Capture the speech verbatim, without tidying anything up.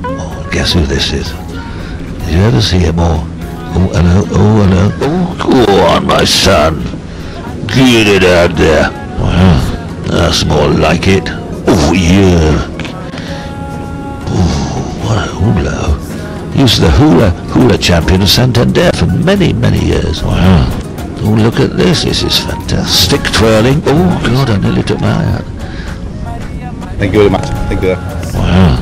Oh, guess who this is? Did you ever see him? Oh, oh, hello, oh, hello. Oh, go on, my son. Get it out there. Well, that's more like it. Oh, yeah. Oh, what a hula. He was the hula, hula champion of Santander for many, many years. Wow. Oh, look at this. This is fantastic. Twirling. Oh, God, I nearly took my eye out. Thank you very much. Thank you. Wow.